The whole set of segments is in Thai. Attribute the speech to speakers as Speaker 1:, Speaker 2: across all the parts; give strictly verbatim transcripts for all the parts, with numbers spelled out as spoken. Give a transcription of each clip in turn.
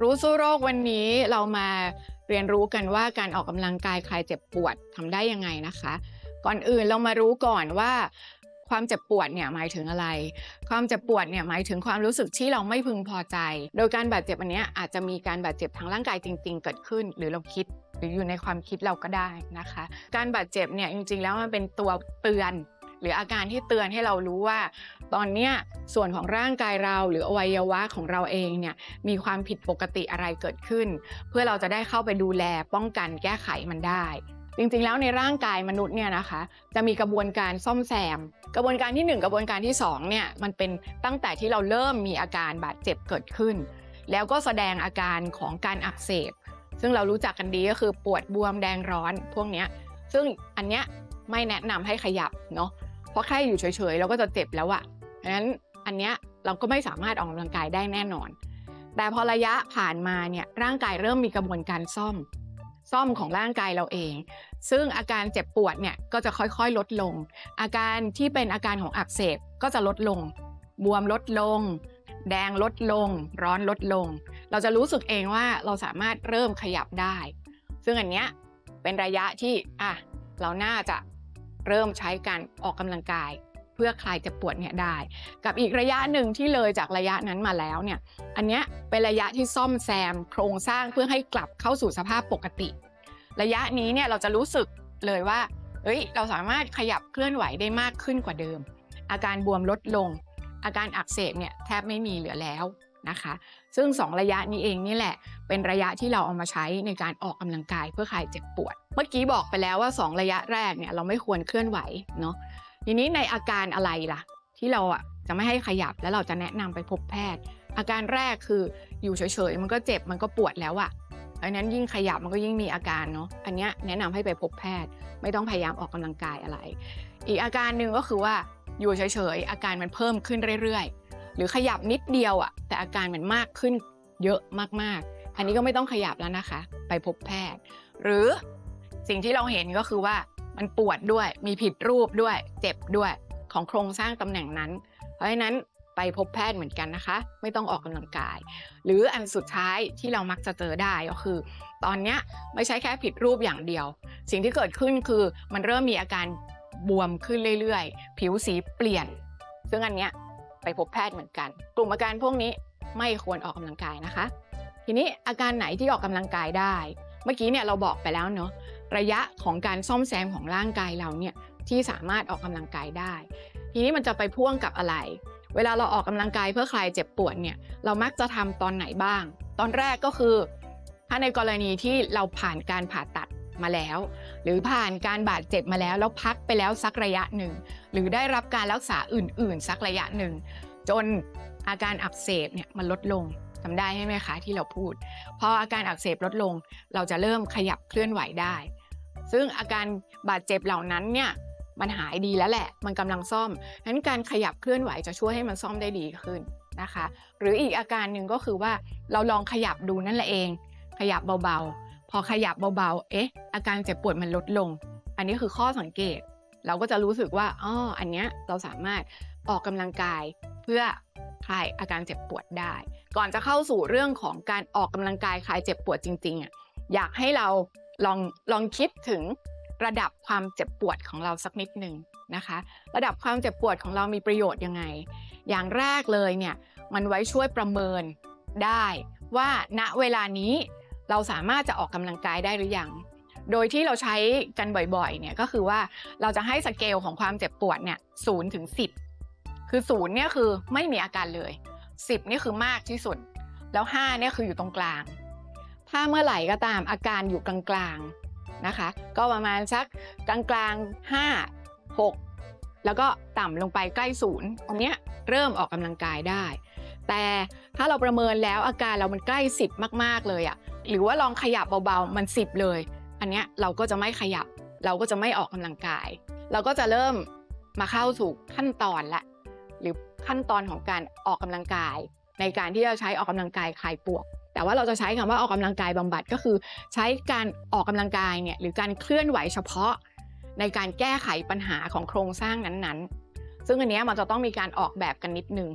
Speaker 1: รู้สู้โรควันนี้เรามาเรียนรู้กันว่าการออกกำลังกายคลายเจ็บปวดทำได้ยังไงนะคะก่อนอื่นเรามารู้ก่อนว่าความเจ็บปวดเนี่ยหมายถึงอะไรความเจ็บปวดเนี่ยหมายถึงความรู้สึกที่เราไม่พึงพอใจโดยการบาดเจ็บอันนี้อาจจะมีการบาดเจ็บทางร่างกายจริงๆเกิดขึ้นหรือเราคิดหรืออยู่ในความคิดเราก็ได้นะคะการบาดเจ็บเนี่ยจริงๆแล้วมันเป็นตัวเตือนหรืออาการที่เตือนให้เรารู้ว่าตอนนี้ส่วนของร่างกายเราหรืออวัยวะของเราเองเนี่ยมีความผิดปกติอะไรเกิดขึ้นเพื่อเราจะได้เข้าไปดูแลป้องกันแก้ไขมันได้จริงๆแล้วในร่างกายมนุษย์เนี่ยนะคะจะมีกระบวนการซ่อมแซมกระบวนการที่หนึ่งกระบวนการที่สองเนี่ยมันเป็นตั้งแต่ที่เราเริ่มมีอาการบาดเจ็บเกิดขึ้นแล้วก็แสดงอาการของการอักเสบซึ่งเรารู้จักกันดีก็คือปวดบวมแดงร้อนพวกนี้ซึ่งอันเนี้ยไม่แนะนำให้ขยับเนาะเพราะแค่อยู่เฉยๆเราก็จะเจ็บแล้วอะเพราะฉะนั้นอันเนี้ยเราก็ไม่สามารถออกกำลังกายได้แน่นอนแต่พอระยะผ่านมาเนี่ยร่างกายเริ่มมีกระบวนการซ่อมซ่อมของร่างกายเราเองซึ่งอาการเจ็บปวดเนี่ยก็จะค่อยๆลดลงอาการที่เป็นอาการของอักเสบก็จะลดลงบวมลดลงแดงลดลงร้อนลดลงเราจะรู้สึกเองว่าเราสามารถเริ่มขยับได้ซึ่งอันเนี้ยเป็นระยะที่อ่ะเราน่าจะเริ่มใช้การออกกำลังกายเพื่อคลายเจ็บปวดเนี่ยได้กับอีกระยะหนึ่งที่เลยจากระยะนั้นมาแล้วเนี่ยอันเนี้ยเป็นระยะที่ซ่อมแซมโครงสร้างเพื่อให้กลับเข้าสู่สภาพปกติระยะนี้เนี่ยเราจะรู้สึกเลยว่าเฮ้ยเราสามารถขยับเคลื่อนไหวได้มากขึ้นกว่าเดิมอาการบวมลดลงอาการอักเสบเนี่ยแทบไม่มีเหลือแล้วนะคะซึ่งสองระยะนี้เองนี่แหละเป็นระยะที่เราเอามาใช้ในการออกกำลังกายเพื่อคลายเจ็บปวดเมื่อกี้บอกไปแล้วว่าสองระยะแรกเนี่ยเราไม่ควรเคลื่อนไหวเนาะทีนี้ในอาการอะไรล่ะที่เราอ่ะจะไม่ให้ขยับแล้วเราจะแนะนำไปพบแพทย์อาการแรกคืออยู่เฉยๆมันก็เจ็บมันก็ปวดแล้วอ่ะเพราะนั้นยิ่งขยับมันก็ยิ่งมีอาการเนาะอันนี้แนะนำให้ไปพบแพทย์ไม่ต้องพยายามออกกำลังกายอะไรอีกอาการหนึ่งก็คือว่าอยู่เฉยๆอาการมันเพิ่มขึ้นเรื่อยๆหรือขยับนิดเดียวอ่ะแต่อาการมันมากขึ้นเยอะมากๆอันนี้ก็ไม่ต้องขยับแล้วนะคะไปพบแพทย์หรือสิ่งที่เราเห็นก็คือว่ามันปวดด้วยมีผิดรูปด้วยเจ็บด้วยของโครงสร้างตำแหน่งนั้นเพราะฉะนั้นไปพบแพทย์เหมือนกันนะคะไม่ต้องออกกำลังกายหรืออันสุดท้ายที่เรามักจะเจอได้ก็คือตอนนี้ไม่ใช่แค่ผิดรูปอย่างเดียวสิ่งที่เกิดขึ้นคือมันเริ่มมีอาการบวมขึ้นเรื่อยๆผิวสีเปลี่ยนซึ่งอันเนี้ยไปพบแพทย์เหมือนกันกลุ่มอาการพวกนี้ไม่ควรออกกำลังกายนะคะทีนี้อาการไหนที่ออกกำลังกายได้เมื่อกี้เนี่ยเราบอกไปแล้วเนาะระยะของการซ่อมแซมของร่างกายเราเนี่ยที่สามารถออกกำลังกายได้ทีนี้มันจะไปพ่วงกับอะไรเวลาเราออกกำลังกายเพื่อคลายเจ็บปวดเนี่ยเรามักจะทำตอนไหนบ้างตอนแรกก็คือถ้าในกรณีที่เราผ่านการผ่าตัดมาแล้วหรือผ่านการบาดเจ็บมาแล้วแล้วพักไปแล้วสักระยะหนึ่งหรือได้รับการรักษาอื่นๆสักระยะหนึ่งจนอาการอักเสบเนี่ยมันลดลงจำได้ใช่ไหมคะที่เราพูดพออาการอักเสบลดลงเราจะเริ่มขยับเคลื่อนไหวได้ซึ่งอาการบาดเจ็บเหล่านั้นเนี่ยมันหายดีแล้วแหละมันกำลังซ่อมงั้นการขยับเคลื่อนไหวจะช่วยให้มันซ่อมได้ดีขึ้นนะคะหรืออีกอาการหนึ่งก็คือว่าเราลองขยับดูนั่นแหละเองขยับเบาๆพอขยับเบาๆเอ๊ะอาการเจ็บปวดมันลดลงอันนี้คือข้อสังเกตเราก็จะรู้สึกว่าอ๋ออันเนี้ยเราสามารถออกกำลังกายเพื่อคลายอาการเจ็บปวดได้ก่อนจะเข้าสู่เรื่องของการออกกำลังกายคลายเจ็บปวดจริงๆอ่ะอยากให้เราลองลองคิดถึงระดับความเจ็บปวดของเราสักนิดหนึ่งนะคะระดับความเจ็บปวดของเรามีประโยชน์ยังไงอย่างแรกเลยเนี่ยมันไว้ช่วยประเมินได้ว่าณเวลานี้เราสามารถจะออกกำลังกายได้หรือยังโดยที่เราใช้กันบ่อยๆเนี่ยก็คือว่าเราจะให้สเกลของความเจ็บปวดเนี่ยศูนย์ถึงสิบคือศูนย์เนี่ยคือไม่มีอาการเลยสิบนี่คือมากที่สุดแล้วห้าเนี่ยคืออยู่ตรงกลางถ้าเมื่อไหร่ก็ตามอาการอยู่กลางๆนะคะก็ประมาณสักกลางๆห้า หกแล้วก็ต่ำลงไปใกล้ศูนย์อันเนี้ยเริ่มออกกำลังกายได้แต่ถ้าเราประเมินแล้วอาการเรามันใกล้สิบมากๆเลยอ่ะหรือว่าลองขยับเบาๆมันสิบเลยอันเนี้ยเราก็จะไม่ขยับเราก็จะไม่ออกกำลังกายเราก็จะเริ่มมาเข้าสู่ขั้นตอนละหรือขั้นตอนของการออกกำลังกายในการที่จะใช้ออกกำลังกายคลายปวดแต่ว่าเราจะใช้คำว่าออกกำลังกายบำบัดก็คือใช้การออกกำลังกายเนี่ยหรือการเคลื่อนไหวเฉพาะในการแก้ไขปัญหาของโครงสร้างนั้นๆซึ่งอันนี้มันจะต้องมีการออกแบบกันนิดนึง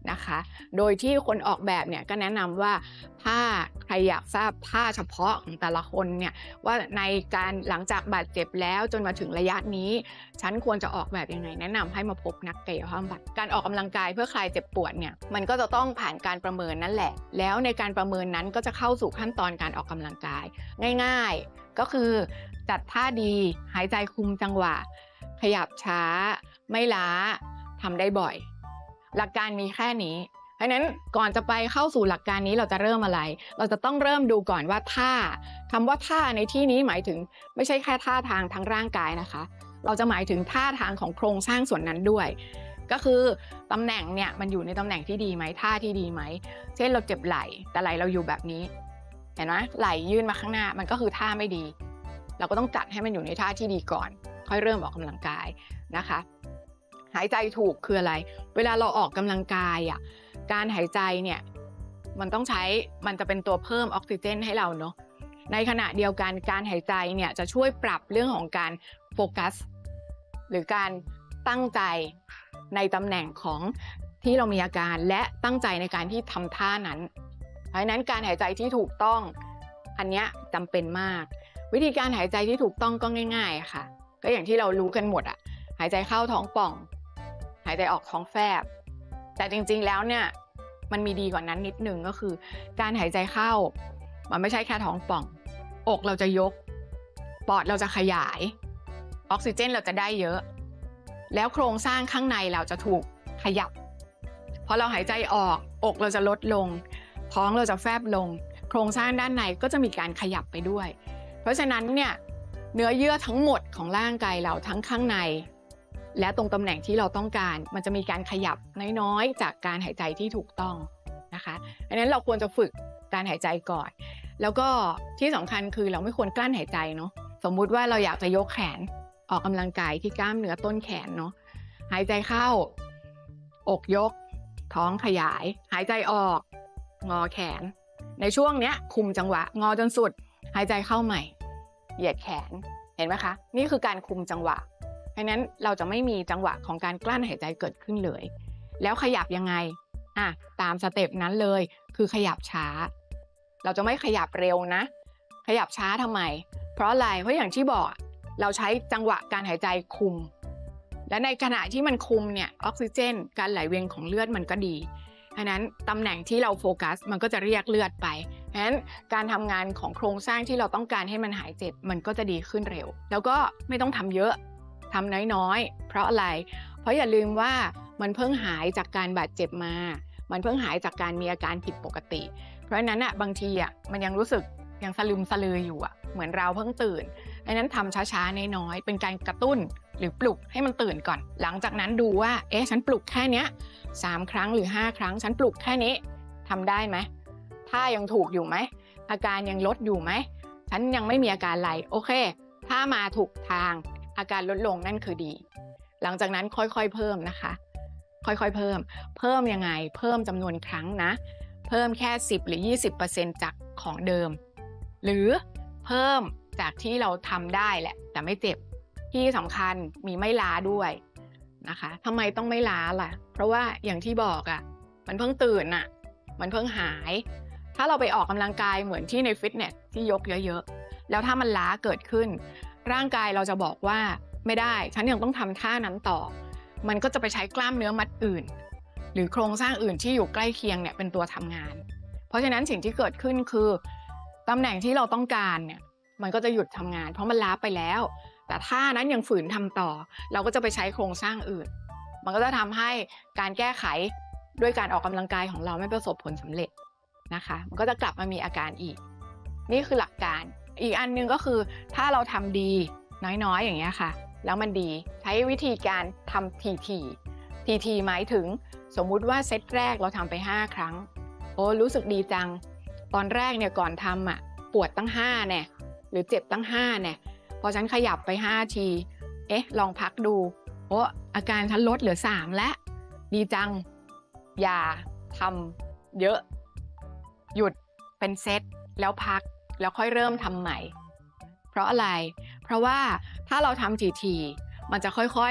Speaker 1: นะคะ โดยที่คนออกแบบเนี่ยก็แนะนำว่าถ้าใครอยากทราบท่าเฉพาะของแต่ละคนเนี่ยว่าในการหลังจากบาดเจ็บแล้วจนมาถึงระยะนี้ฉันควรจะออกแบบยังไงแนะนำให้มาพบนักกายภาพบำบัดการออกกำลังกายเพื่อคลายเจ็บปวดเนี่ยมันก็จะต้องผ่านการประเมินนั่นแหละแล้วในการประเมินนั้นก็จะเข้าสู่ขั้นตอนการออกกำลังกายง่ายๆก็คือจัดท่าดีหายใจคุมจังหวะขยับช้าไม่ล้าทำได้บ่อยหลักการมีแค่นี้เพราะนั้นก่อนจะไปเข้าสู่หลักการนี้เราจะเริ่มอะไรเราจะต้องเริ่มดูก่อนว่าท่าคำว่าท่าในที่นี้หมายถึงไม่ใช่แค่ท่าทางทั้งร่างกายนะคะเราจะหมายถึงท่าทางของโครงสร้างส่วนนั้นด้วยก็คือตำแหน่งเนี่ยมันอยู่ในตำแหน่งที่ดีไหมท่าที่ดีไหมเช่นเราเจ็บไหล่แต่ไหล่เราอยู่แบบนี้เห็นไหมไหล่ยื่นมาข้างหน้ามันก็คือท่าไม่ดีเราก็ต้องจัดให้มันอยู่ในท่าที่ดีก่อนค่อยเริ่มออกกำลังกายนะคะหายใจถูกคืออะไรเวลาเราออกกำลังกายอ่ะการหายใจเนี่ยมันต้องใช้มันจะเป็นตัวเพิ่มออกซิเจนให้เราเนาะในขณะเดียวกันการหายใจเนี่ยจะช่วยปรับเรื่องของการโฟกัสหรือการตั้งใจในตำแหน่งของที่เรามีอาการและตั้งใจในการที่ทำท่านั้นเพราะฉะนั้นการหายใจที่ถูกต้องอันนี้จำเป็นมากวิธีการหายใจที่ถูกต้องก็ง่ายๆค่ะก็อย่างที่เรารู้กันหมดอ่ะหายใจเข้าท้องป่องหายใจออกท้องแฟบแต่จริงๆแล้วเนี่ยมันมีดีกว่านั้นนิดนึงก็คือการหายใจเข้ามันไม่ใช่แค่ท้องป่องอกเราจะยกปอดเราจะขยายออกซิเจนเราจะได้เยอะแล้วโครงสร้างข้างในเราจะถูกขยับพอเราหายใจออกอกเราจะลดลงท้องเราจะแฟบลงโครงสร้างด้านในก็จะมีการขยับไปด้วยเพราะฉะนั้นเนี่ยเนื้อเยื่อทั้งหมดของร่างกายเราทั้งข้างในและตรงตำแหน่งที่เราต้องการมันจะมีการขยับน้อยๆจากการหายใจที่ถูกต้องนะคะดังนั้นเราควรจะฝึกการหายใจก่อนแล้วก็ที่สำคัญคือเราไม่ควรกลั้นหายใจเนาะสมมุติว่าเราอยากจะยกแขนออกกำลังกายที่กล้ามเนื้อต้นแขนเนาะหายใจเข้าอกยกท้องขยายหายใจออกงอแขนในช่วงเนี้ยคุมจังหวะงอจนสุดหายใจเข้าใหม่เหยียดแขนเห็นไหมคะนี่คือการคุมจังหวะเพราะนั้นเราจะไม่มีจังหวะของการกลั้นหายใจเกิดขึ้นเลยแล้วขยับยังไงอ่ะตามสเต็ปนั้นเลยคือขยับช้าเราจะไม่ขยับเร็วนะขยับช้าทำไมเพราะอะไรเพราะอย่างที่บอกเราใช้จังหวะการหายใจคุมและในขณะที่มันคุมเนี่ยออกซิเจนการไหลเวียนของเลือดมันก็ดีเพราะนั้นตำแหน่งที่เราโฟกัสมันก็จะเรียกเลือดไปเพราะฉะนั้นการทำงานของโครงสร้างที่เราต้องการให้มันหายเจ็บมันก็จะดีขึ้นเร็วแล้วก็ไม่ต้องทำเยอะทำน้อยๆเพราะอะไรเพราะอย่าลืมว่ามันเพิ่งหายจากการบาดเจ็บมามันเพิ่งหายจากการมีอาการผิดปกติเพราะฉะนั้นอ่ะบางทีอ่ะมันยังรู้สึกยังสลึมสลืออยู่อ่ะเหมือนเราเพิ่งตื่นดังนั้นทำช้าๆน้อยๆเป็นการกระตุ้นหรือปลุกให้มันตื่นก่อนหลังจากนั้นดูว่าเอ๊ะฉันปลุกแค่เนี้ยสามครั้งหรือห้าครั้งฉันปลุกแค่นี้ทำได้ไหมถ้ายังถูกอยู่ไหมอาการยังลดอยู่ไหมฉันยังไม่มีอาการอะไรโอเคถ้ามาถูกทางอาการลดลงนั่นคือดีหลังจากนั้นค่อยๆเพิ่มนะคะค่อยๆเพิ่มเพิ่มยังไงเพิ่มจำนวนครั้งนะเพิ่มแค่สิบหรือ ยี่สิบเปอร์เซ็นต์ จากของเดิมหรือเพิ่มจากที่เราทำได้แหละแต่ไม่เจ็บที่สำคัญมีไม่ล้าด้วยนะคะทำไมต้องไม่ล้าล่ะเพราะว่าอย่างที่บอกอ่ะมันเพิ่งตื่นอ่ะมันเพิ่งหายถ้าเราไปออกกำลังกายเหมือนที่ในฟิตเนสที่ยกเยอะๆแล้วถ้ามันล้าเกิดขึ้นร่างกายเราจะบอกว่าไม่ได้ฉันยังต้องทำท่านั้นต่อมันก็จะไปใช้กล้ามเนื้อมัดอื่นหรือโครงสร้างอื่นที่อยู่ใกล้เคียงเนี่ยเป็นตัวทำงานเพราะฉะนั้นสิ่งที่เกิดขึ้นคือตำแหน่งที่เราต้องการเนี่ยมันก็จะหยุดทำงานเพราะมันล้าไปแล้วแต่ท่านั้นยังฝืนทำต่อเราก็จะไปใช้โครงสร้างอื่นมันก็จะทำให้การแก้ไขด้วยการออกกำลังกายของเราไม่ประสบผลสำเร็จนะคะมันก็จะกลับมามีอาการอีกนี่คือหลักการอีกอันนึงก็คือถ้าเราทำดีน้อยๆอย่างเงี้ยค่ะแล้วมันดีใช้วิธีการทำทีทีทีทีหมายถึงสมมุติว่าเซตแรกเราทำไปห้าครั้งโอ้รู้สึกดีจังตอนแรกเนี่ยก่อนทำอ่ะปวดตั้งห้าเนี่ยหรือเจ็บตั้งห้าเนี่ยพอฉันขยับไปห้าทีเอ๊ะลองพักดูโอ้อาการฉันลดเหลือสามแล้วดีจังอย่าทำเยอะหยุดเป็นเซตแล้วพักแล้วค่อยเริ่มทำใหม่เพราะอะไรเพราะว่าถ้าเราทำทีๆมันจะค่อยๆ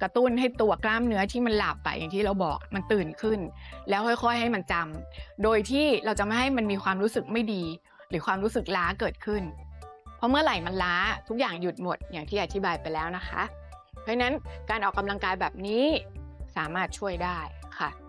Speaker 1: กระตุ้นให้ตัวกล้ามเนื้อที่มันหลับไปอย่างที่เราบอกมันตื่นขึ้นแล้วค่อยๆให้มันจำโดยที่เราจะไม่ให้มันมีความรู้สึกไม่ดีหรือความรู้สึกล้าเกิดขึ้นเพราะเมื่อไหร่มันล้าทุกอย่างหยุดหมดอย่างที่อธิบายไปแล้วนะคะเพราะฉะนั้นการออกกำลังกายแบบนี้สามารถช่วยได้ค่ะ